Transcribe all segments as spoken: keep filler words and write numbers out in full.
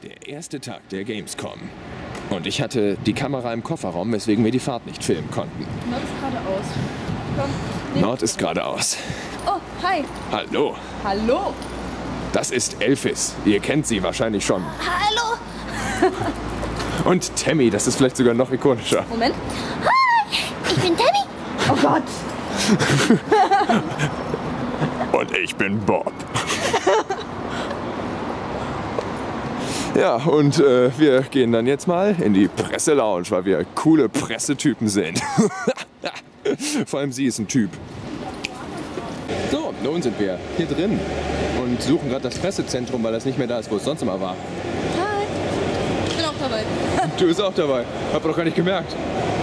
Der erste Tag der Gamescom. Und ich hatte die Kamera im Kofferraum, weswegen wir die Fahrt nicht filmen konnten. Nord ist geradeaus. Komm. Nee. Nord ist geradeaus. Oh, hi. Hallo. Hallo. Das ist Elfis. Ihr kennt sie wahrscheinlich schon. Hallo. Und Tammy, das ist vielleicht sogar noch ikonischer. Moment. Hi, ich bin Tammy. Oh Gott. Und ich bin Bob. Ja, und äh, wir gehen dann jetzt mal in die Presselounge, weil wir coole Pressetypen sind. Vor allem sie ist ein Typ. So, nun sind wir hier drin und suchen gerade das Pressezentrum, weil das nicht mehr da ist, wo es sonst immer war. Hi. Ich bin auch dabei. Du bist auch dabei. Hab doch gar nicht gemerkt.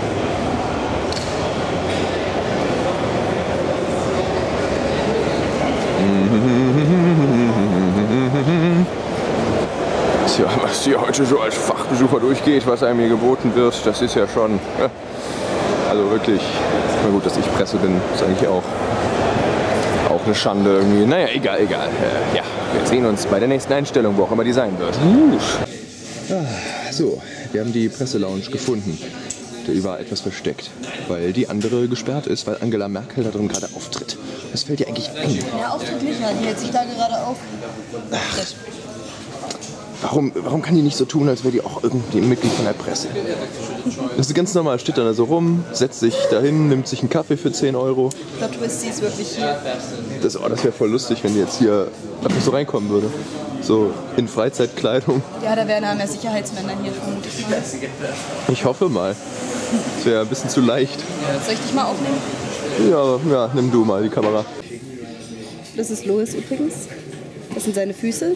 Tja, was hier heute so als Fachbesucher durchgeht, was einem hier geboten wird, das ist ja schon, also wirklich, na gut, dass ich Presse bin, ist eigentlich auch, auch eine Schande irgendwie. Naja, egal, egal. Ja, wir sehen uns bei der nächsten Einstellung, wo auch immer die sein wird. Ah, so, wir haben die Presselounge gefunden. Die war etwas versteckt, weil die andere gesperrt ist, weil Angela Merkel da drin gerade auftritt. Das fällt dir eigentlich ein. Der Auftritt nicht, die hält sich da gerade auf. Ach. Warum, warum kann die nicht so tun, als wäre die auch irgendwie ein Mitglied von der Presse? Das ist ganz normal, steht dann da so rum, setzt sich dahin, nimmt sich einen Kaffee für zehn Euro. Ich glaube, Twisty ist wirklich hier. Das, oh, das wäre voll lustig, wenn die jetzt hier einfach so reinkommen würde. So in Freizeitkleidung. Ja, da wären ja mehr Sicherheitsmänner hier, vermute ich mal. Ich hoffe mal. Das wäre ein bisschen zu leicht. Soll ich dich mal aufnehmen? Ja, ja, nimm du mal die Kamera. Das ist Louis übrigens. Das sind seine Füße.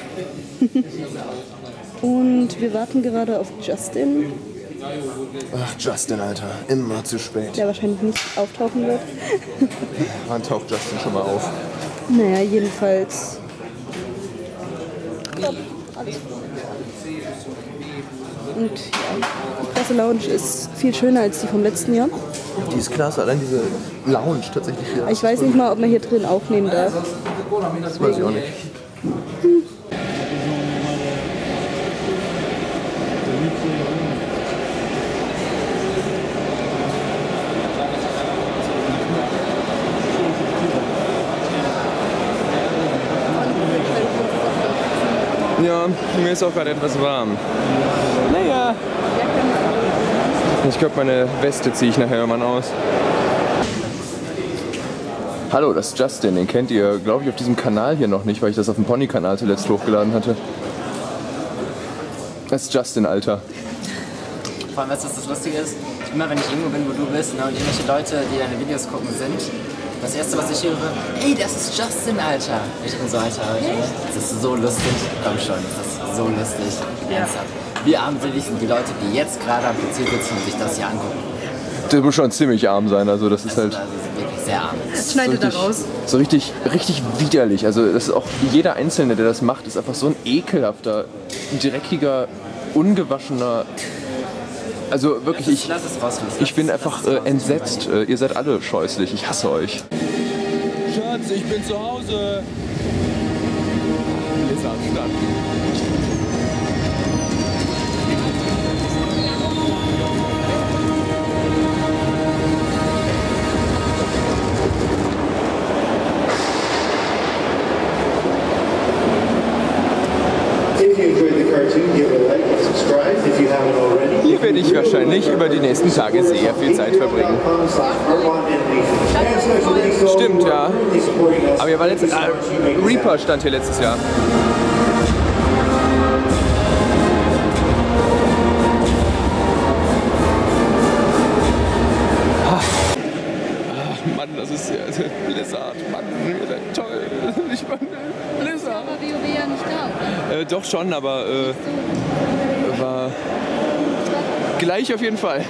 Und wir warten gerade auf Justin. Ach, Justin, Alter. Immer zu spät. Der wahrscheinlich nicht auftauchen wird. Wann taucht Justin schon mal auf? Naja, jedenfalls. Ja, alles gut. Und ja, die Presselounge ist viel schöner als die vom letzten Jahr. Die ist klasse, allein diese Lounge tatsächlich hier. Ich weiß nicht mal, ob man hier drin aufnehmen darf. Das weiß ich auch nicht. Hm. Ja, mir ist auch gerade etwas warm. Naja. Ich glaube, meine Weste ziehe ich nachher irgendwann aus. Hallo, das ist Justin. Den kennt ihr, glaube ich, auf diesem Kanal hier noch nicht, weil ich das auf dem Pony-Kanal zuletzt hochgeladen hatte. Das ist Justin, Alter. Vor allem, weißt du, was das Lustige ist? Immer wenn ich irgendwo bin, wo du bist, ne, und irgendwelche Leute, die deine Videos gucken, sind, das erste, was ich höre, ey, das ist Justin, Alter. Ich bin so, Alter, das ist so lustig. Komm schon, das ist so lustig. Ernsthaft. Wie armselig sind die Leute, die jetzt gerade am P C sitzen und sich das hier angucken? Das muss schon ziemlich arm sein, also das ist halt... Also, die sind wirklich sehr arm. Das schneidet so da raus. So richtig, richtig widerlich. Also das ist auch jeder Einzelne, der das macht, ist einfach so ein ekelhafter, dreckiger, ungewaschener... Also wirklich, ich, Lass es raus, Luis. ich bin einfach äh, entsetzt. Äh, ihr seid alle scheußlich. Ich hasse euch. Schatz, ich bin zu Hause. Blizzardstadt. Hier werde ich wahrscheinlich über die nächsten Tage sehr viel Zeit verbringen. Stimmt, ja. Aber hier war letztes Jahr, äh, Reaper stand hier letztes Jahr. Ach Mann, das ist ja also Blizzard. Mann, toll. Ich meine, Blizzard. Aber WoW ja nicht da, oder? Äh, doch schon, aber äh, war gleich auf jeden Fall.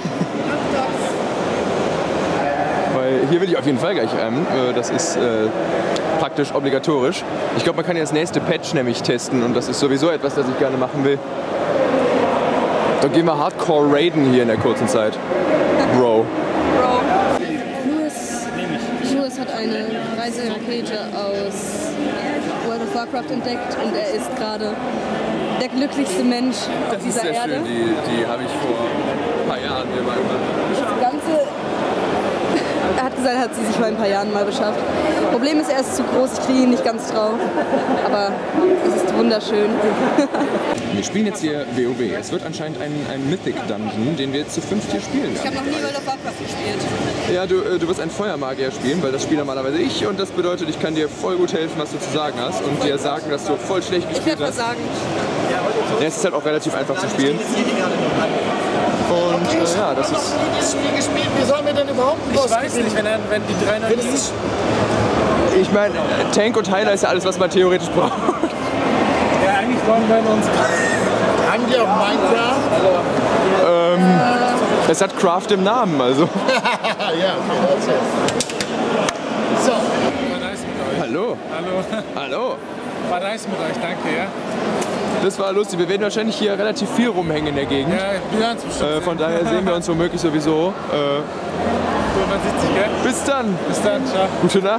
Weil hier will ich auf jeden Fall gleich rein. Das ist äh, praktisch obligatorisch. Ich glaube, man kann ja das nächste Patch nämlich testen und das ist sowieso etwas, das ich gerne machen will. Dann gehen wir Hardcore raiden hier in der kurzen Zeit. Bro. Bro. Louis, Louis hat eine Reiserakete aus World of Warcraft entdeckt und er ist gerade der glücklichste Mensch auf Das ist dieser sehr Erde. schön, die, die habe ich vor ein paar Jahren mir mal gemacht. Das Ganze, er hat gesagt, er hat sie sich vor ein paar Jahren mal beschafft. Problem ist, er ist zu groß, ich kriege ihn nicht ganz drauf. Aber es ist wunderschön. Wir spielen jetzt hier WoW. Es wird anscheinend ein, ein Mythic Dungeon, den wir jetzt zu fünft hier spielen. Ich habe noch nie World of Warcraft gespielt. Ja, du, äh, du wirst einen Feuermagier spielen, weil das spiele normalerweise ich. Und das bedeutet, ich kann dir voll gut helfen, was du zu sagen hast. Und dir sagen, dass du voll schlecht Ich gespielt werde hast. versagen. Ja, es ist halt auch relativ einfach zu spielen. Und äh, ja, das ist... Das Spiel gespielt, wie sollen wir denn überhaupt einen Boss Ich weiß nicht, wenn, er, wenn die drei noch Wenn nie... es Ich meine, Tank und Heiler ist ja alles, was man theoretisch braucht. Ja, eigentlich wollen wir uns... haben die auch Minecraft? ähm, es hat Craft im Namen, also. ja, okay, das ist so. War nice mit euch. Hallo. Hallo. Hallo. War nice mit euch, danke, ja. Das war lustig. Wir werden wahrscheinlich hier relativ viel rumhängen in der Gegend. Ja, wir hören uns bestimmt. Äh, von daher sehen wir uns womöglich sowieso. Äh, So, man sieht sich, gell? bis dann. Bis dann, ciao. Gute Nacht.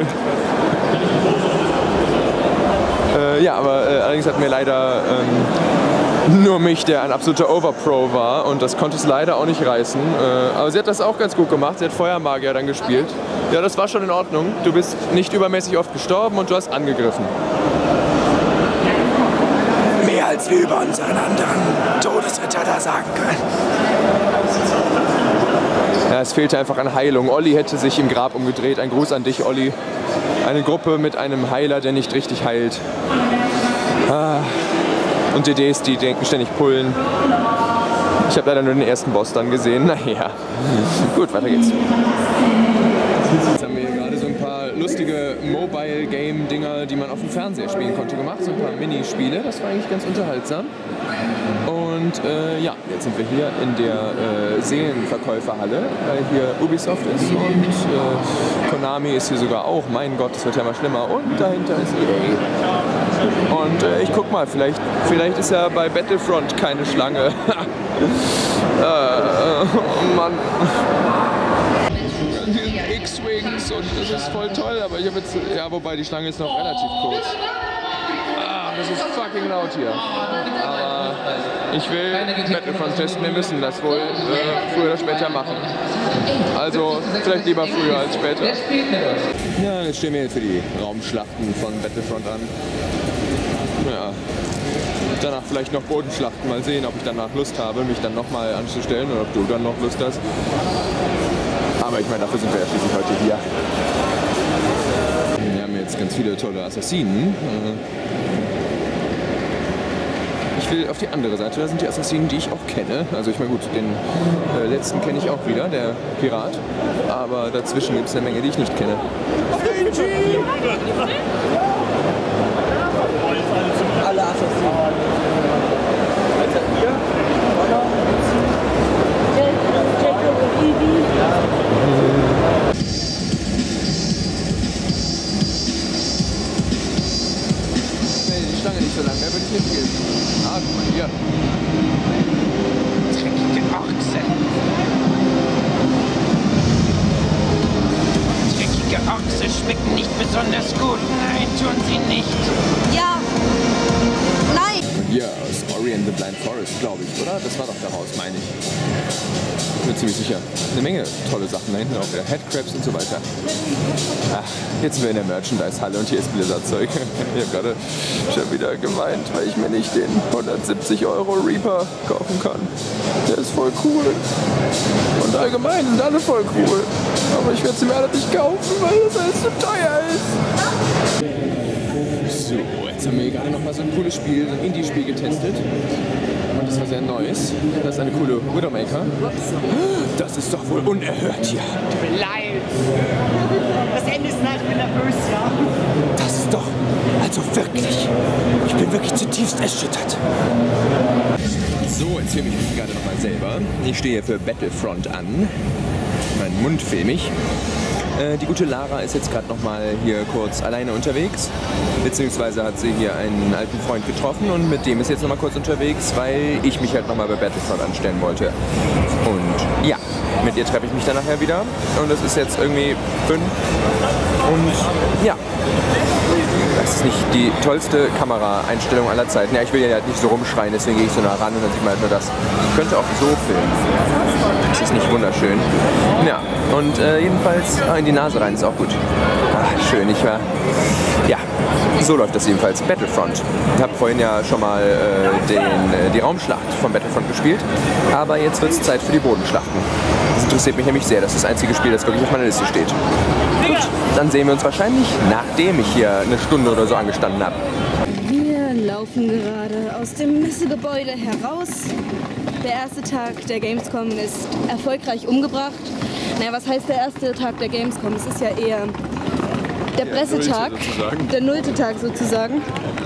äh, ja, aber äh, allerdings hatten wir leider ähm, nur mich, der ein absoluter Overpro war. Und das konnte es leider auch nicht reißen. Äh, aber sie hat das auch ganz gut gemacht. Sie hat Feuermagier dann gespielt. Ja, das war schon in Ordnung. Du bist nicht übermäßig oft gestorben und du hast angegriffen. Mehr als wir über unseren anderen Todesritter da sagen können. Ja, es fehlte einfach an Heilung. Olli hätte sich im Grab umgedreht. Ein Gruß an dich, Olli. Eine Gruppe mit einem Heiler, der nicht richtig heilt. Ah. Und D Ds, die denken ständig pullen. Ich habe leider nur den ersten Boss dann gesehen. Naja. Gut, weiter geht's. Jetzt haben wir hier gerade so ein paar lustige Mobile-Game-Dinger, die man auf dem Fernseher spielen konnte, gemacht. So ein paar Minispiele. Das war eigentlich ganz unterhaltsam. Und äh, ja, jetzt sind wir hier in der äh, Seelenverkäuferhalle, weil hier Ubisoft ist und äh, Konami ist hier sogar auch. Mein Gott, das wird ja mal schlimmer. Und dahinter ist E A. Und äh, ich guck mal, vielleicht, vielleicht ist ja bei Battlefront keine Schlange. äh, oh Mann. X-Wings und das ist voll toll, aber ich habe jetzt, ja, wobei die Schlange ist noch relativ kurz. Ah, das ist fucking laut hier. Aber ich will Battlefront testen, wir müssen das wohl äh, früher oder später machen. Also vielleicht lieber früher als später. Ja, jetzt stehen wir hier für die Raumschlachten von Battlefront an. Ja. Danach vielleicht noch Bodenschlachten, mal sehen, ob ich danach Lust habe, mich dann nochmal anzustellen oder ob du dann noch Lust hast. Aber ich meine, dafür sind wir ja schließlich heute hier. Wir haben jetzt ganz viele tolle Assassinen. Ich will auf die andere Seite, da sind die Assassinen, die ich auch kenne. Also ich meine gut, den äh, letzten kenne ich auch wieder, der Pirat. Aber dazwischen gibt es eine Menge, die ich nicht kenne. Alle Assassinen. Die Schlange nicht so lang, mehr würde ich nicht gehen. Ah, guck mal hier. Dreckige Ochse. Dreckige Ochse schmecken nicht besonders gut. Nein, tun sie nicht. Ja. Nein. Ja, aus Ori and the Blind Forest, glaube ich, oder? Das war doch daraus, meine ich. Ich bin mir ziemlich sicher. Eine Menge tolle Sachen da hinten auch wieder. Headcrabs und so weiter. Ach, jetzt sind wir in der Merchandise-Halle und hier ist Blizzard-Zeug. Ich habe gerade schon wieder geweint, weil ich mir nicht den hundertsiebzig Euro Reaper kaufen kann. Der ist voll cool. Und allgemein sind alle voll cool. Aber ich werde sie mir alle nicht kaufen, weil das alles zu teuer ist. So, jetzt haben wir hier gerade noch mal so ein cooles Spiel, so ein Indie-Spiel getestet. Und das war sehr neues. Das ist eine coole Widowmaker. Das ist doch wohl unerhört hier. Leid. Das Ende ist nah, ich bin nervös, ja. Das ist doch, also wirklich. Ich bin wirklich zutiefst erschüttert. So, jetzt filme ich mich gerade noch mal selber. Ich stehe für Battlefront an. Mein Mund filme ich. Die gute Lara ist jetzt gerade noch mal hier kurz alleine unterwegs, beziehungsweise hat sie hier einen alten Freund getroffen und mit dem ist jetzt noch mal kurz unterwegs, weil ich mich halt noch mal bei Battlefront anstellen wollte. Und ja, mit ihr treffe ich mich dann nachher wieder und es ist jetzt irgendwie fünf und ja, das ist nicht die tollste Kameraeinstellung aller Zeiten. Ja, ich will ja halt nicht so rumschreien, deswegen gehe ich so nah ran und dann sieht man halt nur das. Ich könnte auch so filmen. Das ist nicht wunderschön. Ja, und äh, jedenfalls ah, in die Nase rein ist auch gut. Ach, schön, nicht wahr? Ja, so läuft das jedenfalls. Battlefront. Ich habe vorhin ja schon mal äh, den, äh, die Raumschlacht von Battlefront gespielt, aber jetzt wird es Zeit für die Bodenschlachten. Das interessiert mich nämlich sehr. Das ist das einzige Spiel, das wirklich auf meiner Liste steht. Gut, dann sehen wir uns wahrscheinlich, nachdem ich hier eine Stunde oder so angestanden habe. Wir laufen gerade aus dem Messegebäude heraus. Der erste Tag der Gamescom ist erfolgreich umgebracht. Naja, was heißt der erste Tag der Gamescom? Es ist ja eher der Pressetag, der nullte Tag sozusagen.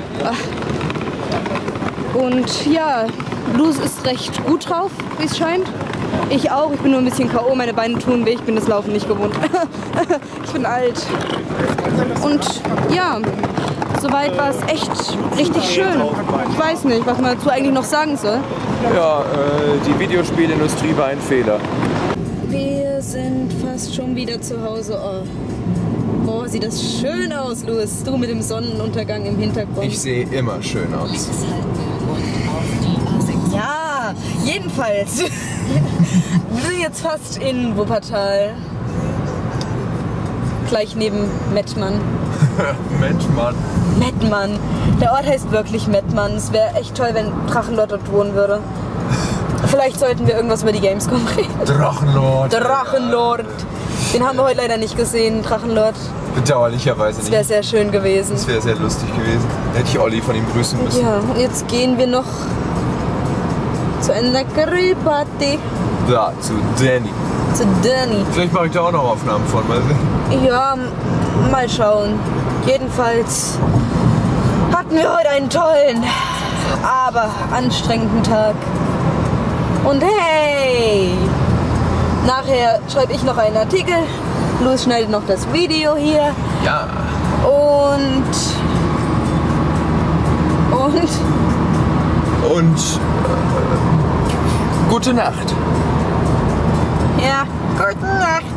Und ja, Luz ist recht gut drauf, wie es scheint. Ich auch, ich bin nur ein bisschen K O, meine Beine tun weh, ich bin das Laufen nicht gewohnt. Ich bin alt. Und ja, soweit war es echt richtig schön. Ich weiß nicht, was man dazu eigentlich noch sagen soll. Ja, äh, die Videospielindustrie war ein Fehler. Wir sind fast schon wieder zu Hause. Oh. Oh, sieht das schön aus, Luz. Du mit dem Sonnenuntergang im Hintergrund. Ich sehe immer schön aus. Ja, jedenfalls. Wir sind jetzt fast in Wuppertal. Gleich neben Mettmann. Mettmann. Mettmann. Der Ort heißt wirklich Mettmann. Es wäre echt toll, wenn Drachenlord dort wohnen würde. Vielleicht sollten wir irgendwas über die Gamescom reden. Drachenlord. Drachenlord. Den haben wir heute leider nicht gesehen, Drachenlord. Bedauerlicherweise nicht. Das wäre sehr schön gewesen. Das wäre sehr lustig gewesen. Hätte ich Olli von ihm grüßen müssen. Ja, und jetzt gehen wir noch zu einer Grillparty. Da, zu Danny. Zu Danny. Vielleicht mache ich da auch noch Aufnahmen von, mal sehen. Ja, mal schauen. Jedenfalls hatten wir heute einen tollen, aber anstrengenden Tag. Und hey, nachher schreibe ich noch einen Artikel. Luz schneidet noch das Video hier. Ja. Und... Und... Und... Äh, gute Nacht. Ja, gute Nacht.